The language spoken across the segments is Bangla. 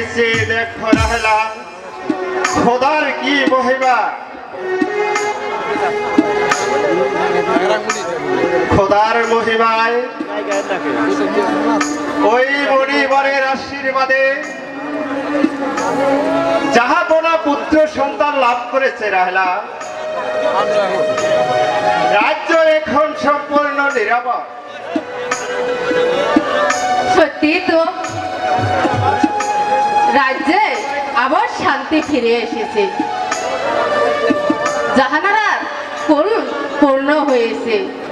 চেয়ে দেখো রাহেলা, খোদার কি মহিমা, খোদার মহিমায় ওই মণিবরের আশীর্বাদে জাহাপনা পুত্র সন্তান লাভ করেছে রাহেলা। রাজ্য এখন সম্পূর্ণ নিরাপদ। সত্যি তো, রাজ্যে আবার শান্তি ফিরে এসেছে, জাহানারা ফুল পূর্ণ হয়েছে।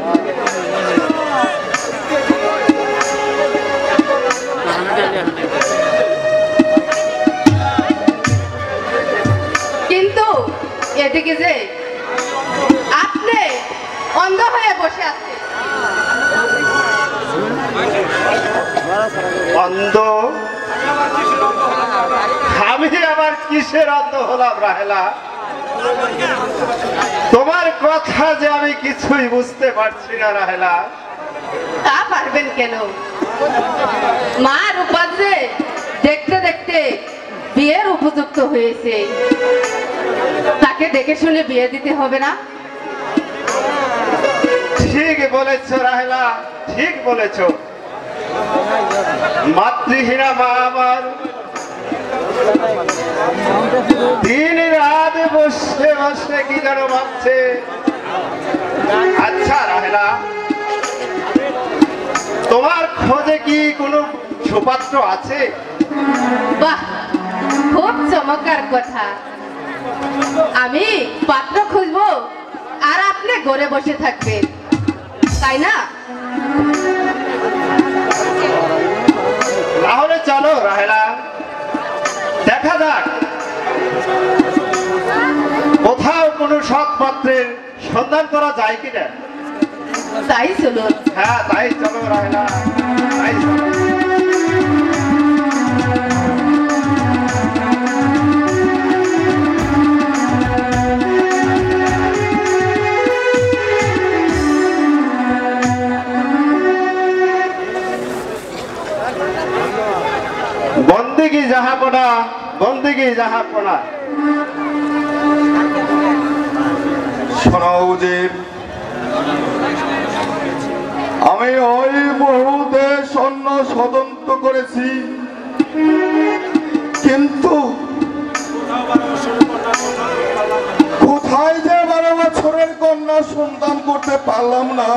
কিন্তু এদিকে যে আপনি অন্ধ হয়ে বসে আছেন। অন্ধ? আমি আবার কিসের অন্ধ হলাম রাহেলা? তোমার কথা যে আমি কিছুই বুঝতে পারছি না রাহেলা। তা পারবেন কেন? মা রূপা যে দেখতে দেখতে বিয়ের উপযুক্ত হয়েছে, তাকে দেখে শুনে বিয়ে দিতে হবে না? ঠিক বলেছ রাহেলা, ঠিক বলেছ। মাতৃহীনা মা আমার দিন রাত বসে বসে কি যেন ভাবছে। আচ্ছা রাহেলা, তোমার খোঁজে কি কোনো সুপাত্র আছে? বাহ, খুব চমৎকার কথা। আমি পাত্র খুঁজবো আর আপনি ঘরে বসে থাকবেন, তাই না? তাহলে চলো রাহেলা, দেখা যাক কোথাও কোনো সৎ পাত্রের সন্ধান করা যায় কিনা। তাই চলুন। হ্যাঁ, তাই চলো রাহেলা, তাই চলো। বন্দিগি জাহাপনা, বন্দিগি জাহাপনা। শোনো উজির, আমি ওই বহুতে সৈন্য স্বতন্ত্র করেছি, কিন্তু কোথায় যে 12 বছরের কন্যা সন্তান করতে পারলাম না।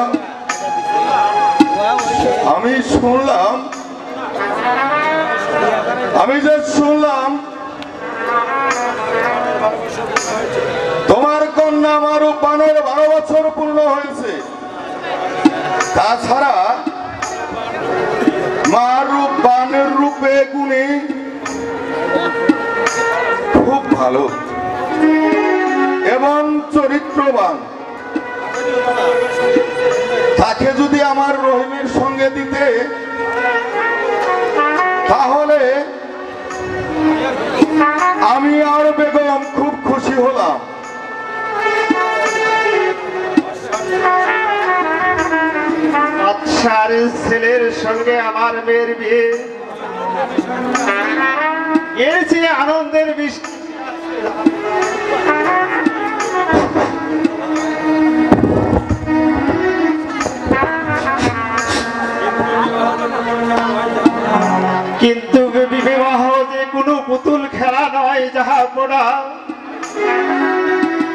আমি শুনলাম তোমার কন্যা মারুপানের 12 বছর পূর্ণ হয়েছে। তাছাড়া মারুপানের রূপে গুণে খুব ভালো এবং চরিত্রবান। তাকে যদি আমার রহিমের সঙ্গে দিতে, তাহলে আমি আর বেগম খুব খুশি হলাম। বাদশার ছেলের সঙ্গে আমার মেয়ের বিয়ে, এর চেয়ে আনন্দের বিষয় কিন্তু বিবাহ যে কোনো পুতুল খেলা নয় জাহাপনা।